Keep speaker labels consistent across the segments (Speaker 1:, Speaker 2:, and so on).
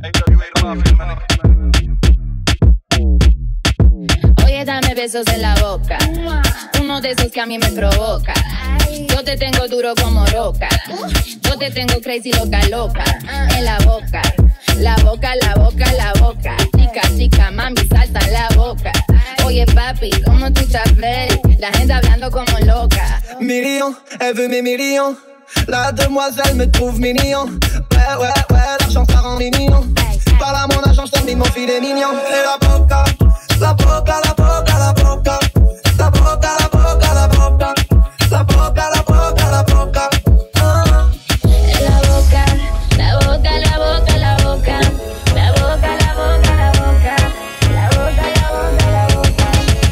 Speaker 1: Oye, dame besos en la boca, uno de esos que a mí me provoca. Yo te tengo duro como roca, yo te tengo crazy loca, loca. En la boca, la boca, la boca, la boca. Chica, chica, mami, salta en la boca. Oye, papi, ¿cómo tú sabes? La gente hablando como loca.
Speaker 2: Millions, elle veut mes millions. La demoiselle me trouve mignon. Ouais, ouais, ouais, l'argent ça rend les millions. Parle à mon agent, je t'en dis mon filet mignon. Et la boca, la boca, la boca, la boca. La boca, la boca, la boca. La boca, la boca, la boca.
Speaker 1: La boca, la boca, la boca, la boca. La boca, la boca, la boca. La boca, la boca, la boca.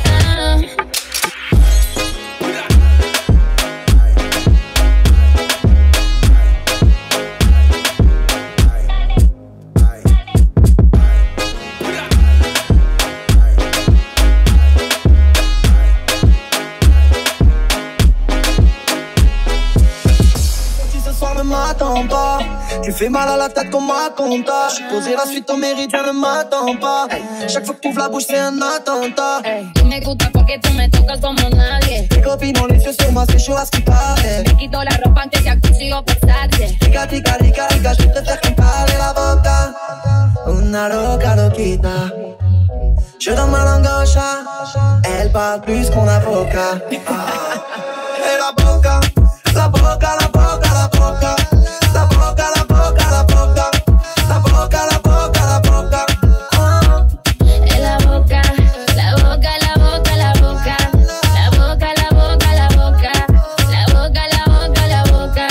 Speaker 2: M'attends pas, tu fais mal à la tête comme ma compta. J'suis posé la suite au méridien, ne m'attends pas. Chaque fois que t'ouvres la bouche c'est un attentat.
Speaker 1: Tú me gusta porque tú me tocas como nadie.
Speaker 2: Tes copines ont les yeux sur moi, c'est chaud à ce qui paraît.
Speaker 1: Me quito la ropa antes que consigo besarte.
Speaker 2: Tica, tica, tica, tica, je préfère qu'on parle la boca. Una loca, loquita. Je donne ma langue au chat, elle parle plus qu'on avocat. Et la boca, la boca, la boca, la boca. La boca, la boca, la boca. La boca, la boca, la boca.
Speaker 1: En la boca, la boca, la boca, la boca. La boca, la boca, la boca. La boca, la boca, la boca.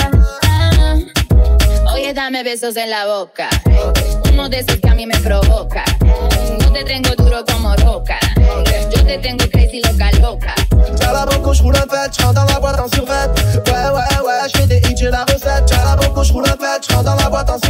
Speaker 1: Oye, dame besos en la boca, uno de esos que a mí me provoca. Yo te tengo duro como roca, yo te tengo crazy loca, loca.
Speaker 2: J'ai la boca, j'roule un pet, j'rentre dans la boîte en survêt. Ouais, ouais, ouais, j'fais des hits, j'ai la recette. J'ai la boca, j'roule un pet, j'rentre dans la boîte en